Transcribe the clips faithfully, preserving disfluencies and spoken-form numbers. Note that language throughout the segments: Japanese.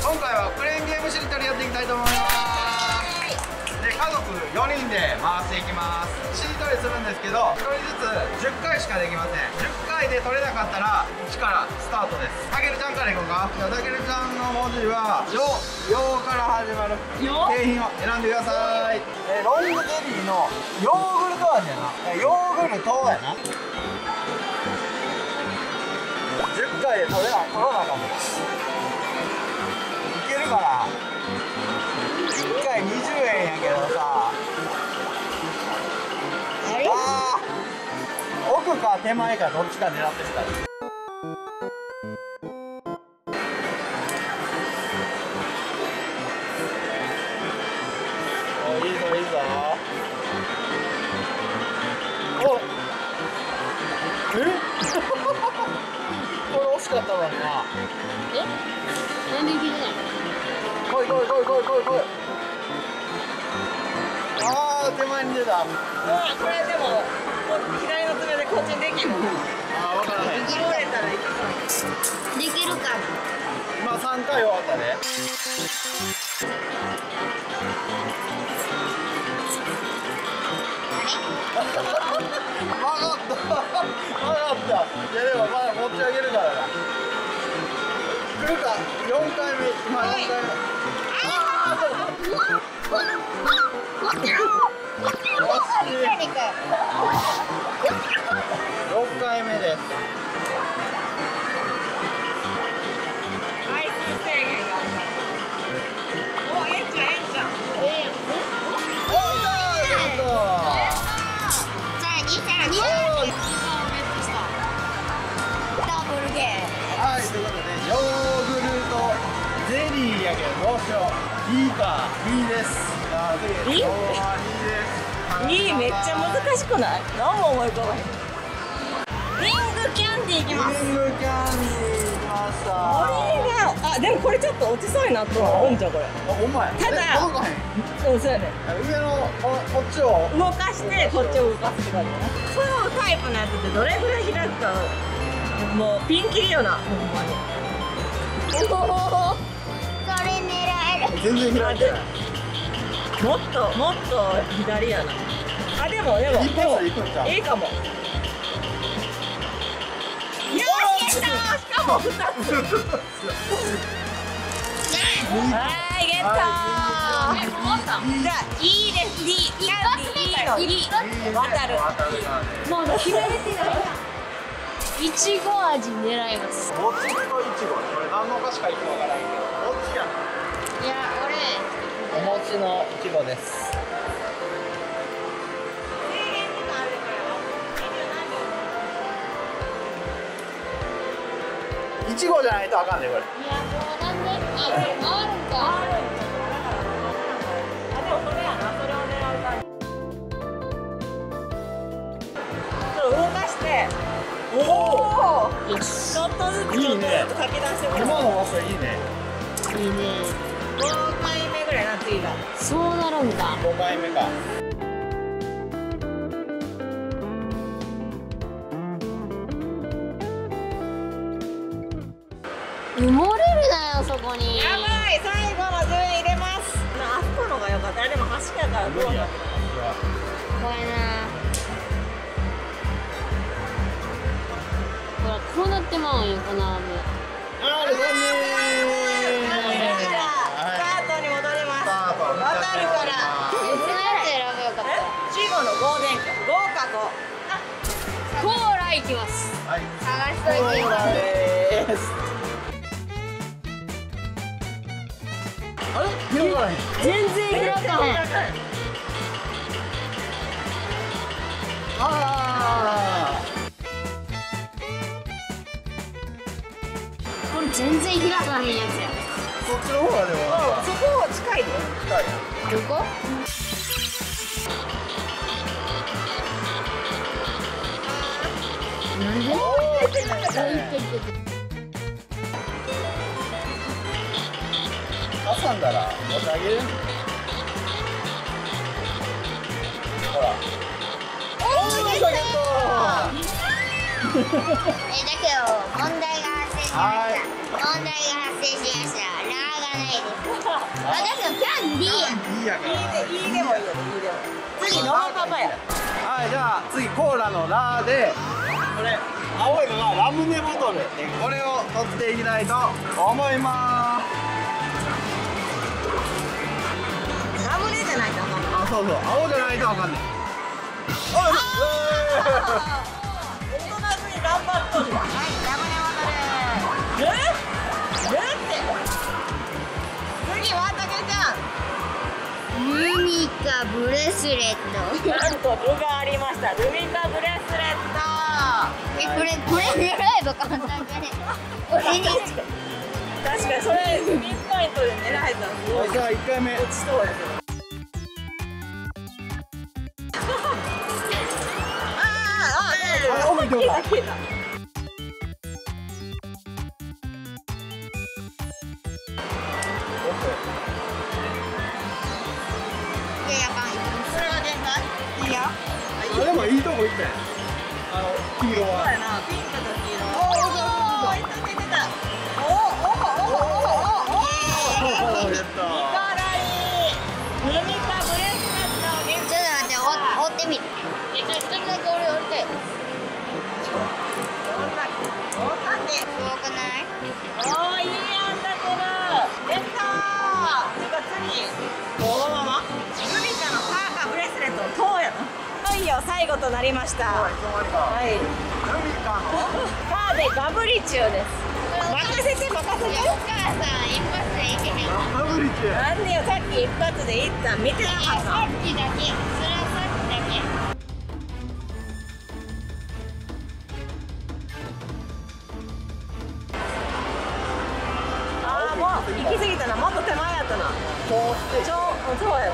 今回はクレーンゲームしりとりやっていきたいと思います。で、家族よにんで回していきます。しりとりするんですけど、ひとりずつじゅっかいしかできません。じゅっかいで取れなかったらいちからスタートです。たけるちゃんからいこうか。じゃあたけるちゃんの文字は「よ」「よ」から始まる景品を選んでください。えー、ロングゼリーのヨーグルト味やな。ヨーグルトやな。じゅっかいで取れな取らなあかんの。いけるかな。いっかいにじゅうえんやけどさ。あー、奥か手前かどっちか狙ってみたら。お、いいぞいいぞ。おっ、えこれ惜しかったのにな。 え、なんでいけない？ 来い来い来い来い来い来い。ああ、手前に出た。 うわ、これでも左の爪でこっちにできるの。 ああ、分からへん。 拾えたらいけそう。 できるかな。 今さんかい終わったね。曲がった曲がった。いやでもまだ持ち上げるからな。来るか。よんかいめ。今よんかいめ。ああろっかいめです。 回数制限がある。お、ええんちゃんええんちゃん。 ええ。 おいしょ。 さらにさらに。ダブルゲー。 はい、ということでヨーグルトゼリーやけどどうしよう。いいか、いいです。あー、で、 いい今日はいいです。 いい、めっちゃ難しくない？何も思い浮かばへん。リングキャンディーいきます。 リングキャンディーきました。 これが、あ、でもこれちょっと落ちそうになっとるのあるんじゃんこれ。 あ、ほんまや。 ただえ届かへん。 うん、そうやね。 上のここっちを動かしてこっちを動かすって感じね。そうタイプのやつってどれぐらい開くか、もうピンキリよな、ほんまに。 おお。それ狙える。 全然開いてない。 もっともっと左やな。あ、でもでも一でも発で行くんちゃう。 いいかも。よし、ゲットー。しかもふたつ。はい、ゲットー。じゃあいいです。いい、いいの、いい。渡る。 まだ決めれてない。いちご味狙います。 もちといちご。これ何のお菓子かいくわからんけど。どっちや。 いや、 お餅のいちごです。いちごじゃないとあかんねこれ。 俺。いや、もうなんで、あ、回るんか。 あ、でもそれやな、それを狙う感じ。ちょっと動かして。おお。 よし。 ちょっとずつちょっとずつ書き出してもらう。 今の場所いいね。 いいね。 ごかいめぐらいな、次が。 そうなるんだ。 ごかいめか。 埋もれるなよ、そこに。 やばい、最後の順位入れます。あそこのが良かった。でも端やからどうなる。 怖いな。ほら、こうなってまうんよ、このアーム。 ある残念。 じゃあ、スタートに戻ります。渡るから。 別のやつ選べよかっえ、死後のゴールデンか。ごかご。 た。コーラいきます。 はい。 探しといて。 コーラです。あれ？開かない。 全然開かへん。 ああ。 これ全然開かへんやつや。 そっちの方がでもなんかそこ近いで。 近い。 どこ？なんで？ おー、近いね。挟んだら持ち上げる。ほら。おー、ゲット。 え、だけど問題が発生はい。 問題が発生しました。ラーがないです。私のキャンディー。 いいやから。 いいでもいいよ、いいでも。次ノーパパや。 はい、じゃあ次コーラのラーで、これ青いのがラムネボトルで、これを取っていきたいと思います。 ラムネじゃないとあかんの。 あ、そうそう、青じゃないとわかんない。あ、 大人に頑張っとる。はい、ラムネボトル。え？えって。次はたけちゃん。 ルミカブレスレット。 なんと具がありました。ルミカブレスレット。 え、これこれ狙えば簡単じゃね。これに。 確かにそれピンポイントで狙えたらすごい。 じゃあいっかいめ落ちそうですよ。ああ、あ、 あ、消えた消えた。 いやいや、あかん。 それは限界？いいよ。 あ、でもいいとこ行ったよ。あの黄色そうは。 やな、ピンクと黄色。おお、いったいったいった。おおおおおおおおお。 やった。 イカライ。ルミカブレスレットをゲット。 ちょっと待って、お折ってみる。え、ちょっとだけ俺折りたい。 おお、なんで。 すごくない？ おー、いいやんだけど。やったー。てか次、このままルミカのパーカーブレスレットをこうやな。いよいよ最後となりました。 はい、止まりか。 はい。 ルミカの。 カーでガブリチュウです。任せて任せて。 お母さん一発でいけへん。 ガブリチュウ。 なんでよ、さっき一発でいったん見てなかった。 さっきだけ。それはさっきだけ。 ああ、もう行き過ぎたな。もっと手前やったな。 こうして。 ちょ、そうやな。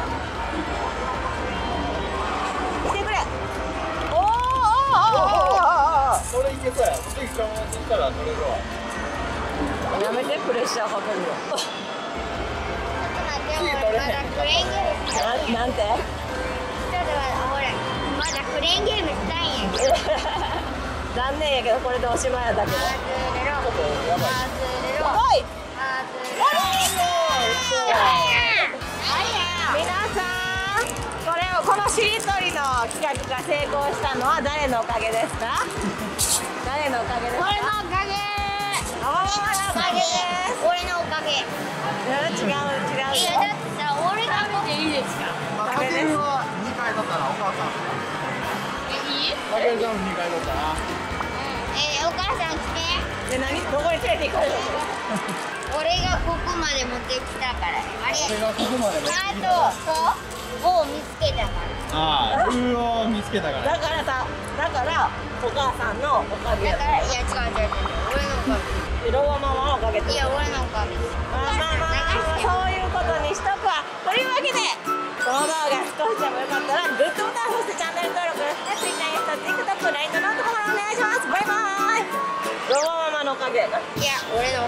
来てくれ。おーおーおーおーおー。 それいけそうや。次このまま行ったら乗れるわ。 やめて、プレッシャーかけるよ。 ちょっと待って、俺まだクレーンゲームしたい。 な、なんて。 ちょっと待って、ほら、まだクレーンゲームしたいんやけど。 残念やけど、これでおしまいやったけど。 ハズレロ。 やばい。 ハズレロ。 おい。 ハズレロ。 皆さん、これをこのしりとりの企画が成功したのは誰のおかげですか？誰のおかげですか？ 俺のおかげ。 おー、おかげです。 俺のおかげ。 違う違ういや、だってさ、俺が食べていいですか？ まあ、かけるはにかい取ったらお母さん。 え、いい？ かけるさんにかい取ったな。 えー、お母さん来て。 で、何、どこに連れて行かれるの？ 俺がここまで持ってきたから。あれ。 俺がここまで持ってきたから。 あと、そう、を見つけたから。 ああ、ルーを見つけたから。 だからさ、だからお母さんのおかげや。 だから、いや、違う違う違う。俺のおかげ。 ロワママのおかげってこと。 いや、俺のおかげ。 まあまあまあ、そういうことにしとくわ。というわけで、この動画少しでもよかったらグッドボタン、そしてチャンネル登録、Twitter、インスタ、TikTok、ライン のノートフォローお願いします。バイバーイ。ロワママのおかげやな。 いや、俺の